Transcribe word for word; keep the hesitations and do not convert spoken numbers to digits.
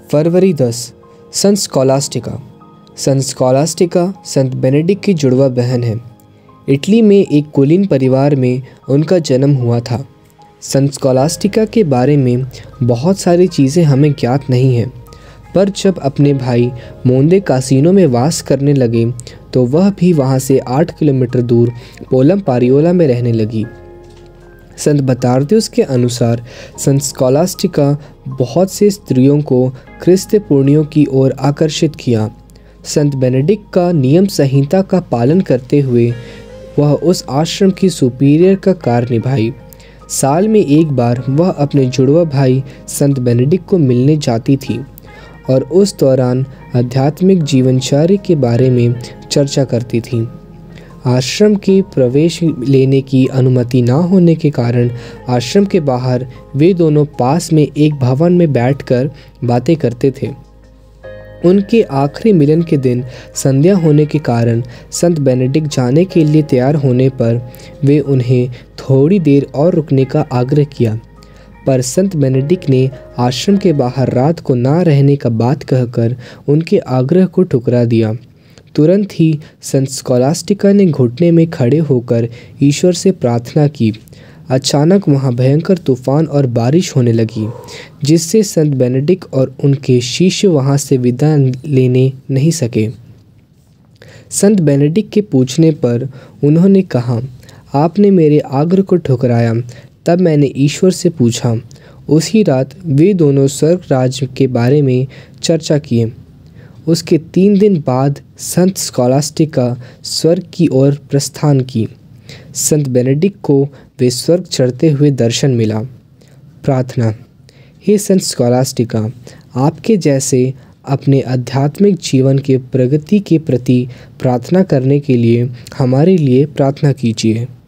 फरवरी दस, संत स्कॉलास्टिका। संत स्कॉलास्टिका संत बेनेडिक्ट की जुड़वा बहन है। इटली में एक कुलीन परिवार में उनका जन्म हुआ था। संत स्कॉलास्टिका के बारे में बहुत सारी चीज़ें हमें ज्ञात नहीं हैं, पर जब अपने भाई मोंते कासिनो में वास करने लगे तो वह भी वहाँ से आठ किलोमीटर दूर पोलम पारियोला में रहने लगी। संत बतार्दियुस के अनुसार संत स्कॉलास्टिका बहुत से स्त्रियों को ख्रिस्त पुण्यों की ओर आकर्षित किया। संत बेनेडिक्ट का नियम संहिता का पालन करते हुए वह उस आश्रम की सुपीरियर का कार्य निभाई। साल में एक बार वह अपने जुड़वा भाई संत बेनेडिक्ट को मिलने जाती थी और उस दौरान आध्यात्मिक जीवनचर्या के बारे में चर्चा करती थी। आश्रम के प्रवेश लेने की अनुमति न होने के कारण आश्रम के बाहर वे दोनों पास में एक भवन में बैठकर बातें करते थे। उनके आखिरी मिलन के दिन संध्या होने के कारण संत बेनेडिक्ट जाने के लिए तैयार होने पर वे उन्हें थोड़ी देर और रुकने का आग्रह किया, पर संत बेनेडिक्ट ने आश्रम के बाहर रात को ना रहने का बात कहकर उनके आग्रह को ठुकरा दिया। तुरंत ही संत स्कॉलास्टिका ने घुटने में खड़े होकर ईश्वर से प्रार्थना की। अचानक वहाँ भयंकर तूफान और बारिश होने लगी, जिससे संत बेनेडिक्ट और उनके शिष्य वहाँ से विदा लेने नहीं सके। संत बेनेडिक्ट के पूछने पर उन्होंने कहा, आपने मेरे आग्रह को ठुकराया। तब मैंने ईश्वर से पूछा। उसी रात वे दोनों स्वर्ग राज्य के बारे में चर्चा किए। उसके तीन दिन बाद संत स्कॉलास्टिका स्वर्ग की ओर प्रस्थान की। संत बेनेडिक्ट को वे स्वर्ग चढ़ते हुए दर्शन मिला। प्रार्थना। हे संत स्कॉलास्टिका, आपके जैसे अपने आध्यात्मिक जीवन के प्रगति के प्रति प्रार्थना करने के लिए हमारे लिए प्रार्थना कीजिए।